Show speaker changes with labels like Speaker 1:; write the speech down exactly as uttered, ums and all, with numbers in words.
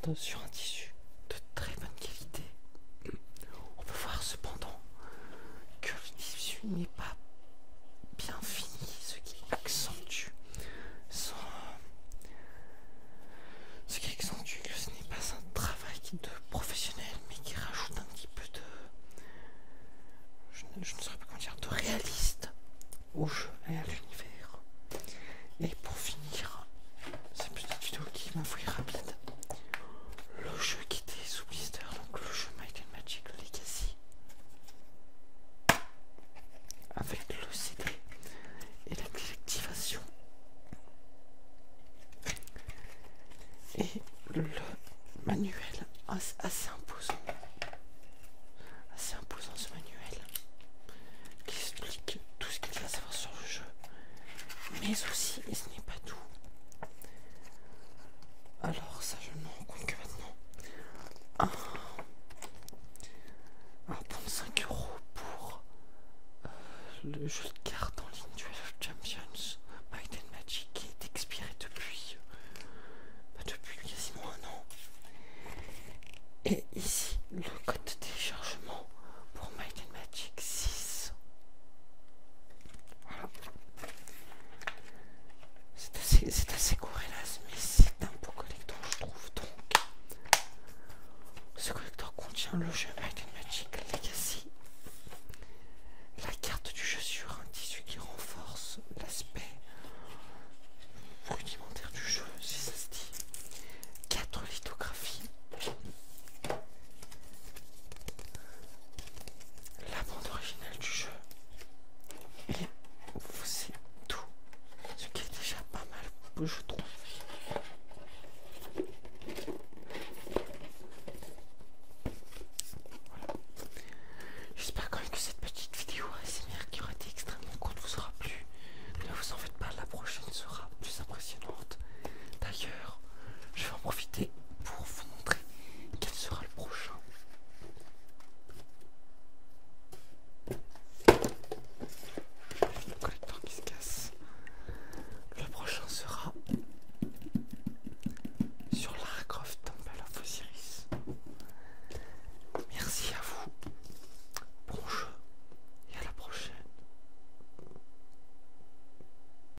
Speaker 1: garde sur un tissu de très bonne qualité. On peut voir cependant que le tissu n'est pas bien fini, ce qui accentue son, ce qui accentue que ce n'est pas un travail de professionnel, mais qui rajoute un petit peu de, je ne, je ne saurais pas comment dire, de réaliste au jeu et à l'univers. Et pour finir cette petite vidéo qui m'a fait rapide, le jeu qui était sous blister, donc le jeu Might and Magic Legacy, avec le C D et la désactivation et le manuel assez imposant, assez imposant ce manuel qui explique tout ce qu'il y a à savoir sur le jeu, mais aussi, et ce n'est pas tout, alors ça je ne me rends compte que maintenant, un, un bon de cinq euros pour euh, le jeu de cartes en ligne Duel of Champions Might and Magic qui est expiré depuis, bah depuis quasiment un an. Et ici le code de téléchargement pour Might and Magic six. Voilà. C'est assez, c'est assez court hélas, mais c'est un beau collector je trouve. Donc ce collector contient le jeu